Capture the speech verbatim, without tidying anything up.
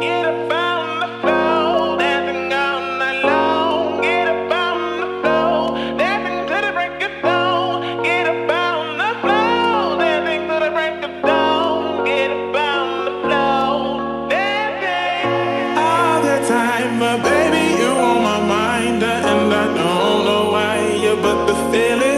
Get up on the floor, dancing all night long. Get up on the floor, dancing to the break of dawn. Get up on the floor, dancing to the break of dawn. Get up on the floor, dancing all the time, but baby, you on my mind, and I don't know why, but the feeling.